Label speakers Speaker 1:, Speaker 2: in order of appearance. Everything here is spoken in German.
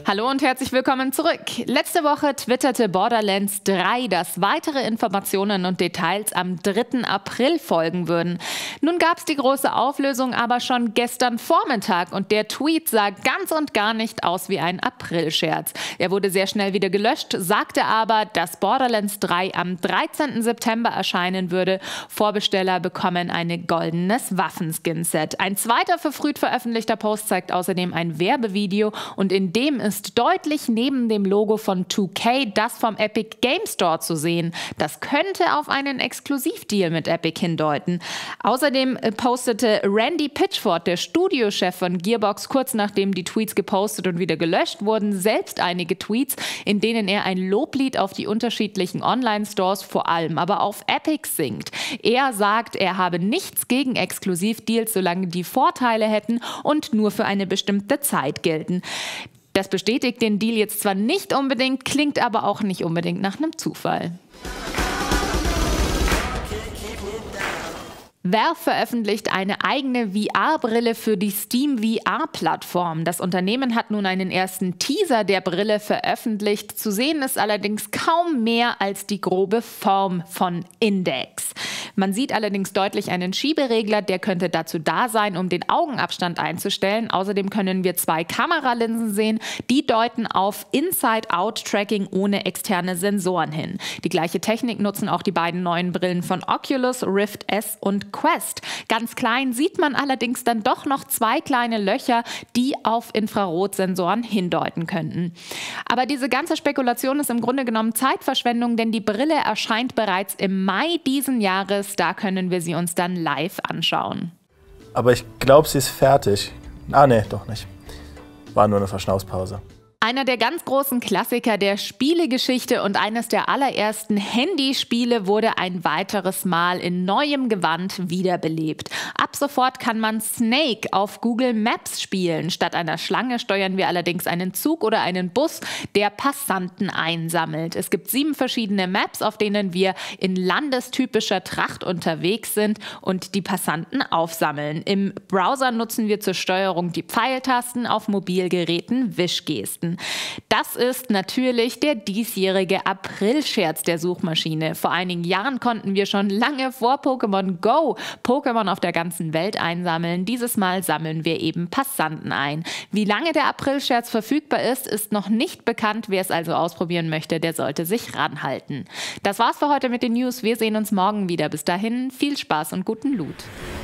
Speaker 1: Hallo und herzlich willkommen zurück. Letzte Woche twitterte Borderlands 3, dass weitere Informationen und Details am 3. April folgen würden. Nun gab es die große Auflösung aber schon gestern Vormittag und der Tweet sah ganz und gar nicht aus wie ein Aprilscherz. Er wurde sehr schnell wieder gelöscht, sagte aber, dass Borderlands 3 am 13. September erscheinen würde. Vorbesteller bekommen ein goldenes Waffenskin-Set. Ein zweiter verfrüht veröffentlichter Post zeigt außerdem ein Werbevideo und in dem ist deutlich neben dem Logo von 2K das vom Epic Game Store zu sehen. Das könnte auf einen Exklusivdeal mit Epic hindeuten. Außerdem postete Randy Pitchford, der Studiochef von Gearbox, kurz nachdem die Tweets gepostet und wieder gelöscht wurden, selbst einige Tweets, in denen er ein Loblied auf die unterschiedlichen Online-Stores, vor allem aber auf Epic, singt. Er sagt, er habe nichts gegen Exklusivdeals, solange die Vorteile hätten und nur für eine bestimmte Zeit gelten. Das bestätigt den Deal jetzt zwar nicht unbedingt, klingt aber auch nicht unbedingt nach einem Zufall. Valve veröffentlicht eine eigene VR-Brille für die Steam VR-Plattform. Das Unternehmen hat nun einen ersten Teaser der Brille veröffentlicht. Zu sehen ist allerdings kaum mehr als die grobe Form von Index. Man sieht allerdings deutlich einen Schieberegler, der könnte dazu da sein, um den Augenabstand einzustellen. Außerdem können wir 2 Kameralinsen sehen, die deuten auf Inside-Out-Tracking ohne externe Sensoren hin. Die gleiche Technik nutzen auch die beiden neuen Brillen von Oculus, Rift S und Quest. Ganz klein sieht man allerdings dann doch noch 2 kleine Löcher, die auf Infrarotsensoren hindeuten könnten. Aber diese ganze Spekulation ist im Grunde genommen Zeitverschwendung, denn die Brille erscheint bereits im Mai diesen Jahres. Da können wir sie uns dann live anschauen.
Speaker 2: Aber ich glaube, sie ist fertig. Ah, nee, doch nicht. War nur eine Verschnaufspause.
Speaker 1: Einer der ganz großen Klassiker der Spielegeschichte und eines der allerersten Handyspiele wurde ein weiteres Mal in neuem Gewand wiederbelebt. Ab sofort kann man Snake auf Google Maps spielen. Statt einer Schlange steuern wir allerdings einen Zug oder einen Bus, der Passanten einsammelt. Es gibt 7 verschiedene Maps, auf denen wir in landestypischer Tracht unterwegs sind und die Passanten aufsammeln. Im Browser nutzen wir zur Steuerung die Pfeiltasten, auf Mobilgeräten Wischgesten. Das ist natürlich der diesjährige Aprilscherz der Suchmaschine. Vor einigen Jahren konnten wir schon lange vor Pokémon Go Pokémon auf der ganzen Welt einsammeln. Dieses Mal sammeln wir eben Passanten ein. Wie lange der Aprilscherz verfügbar ist, ist noch nicht bekannt. Wer es also ausprobieren möchte, der sollte sich ranhalten. Das war's für heute mit den News. Wir sehen uns morgen wieder. Bis dahin viel Spaß und guten Loot.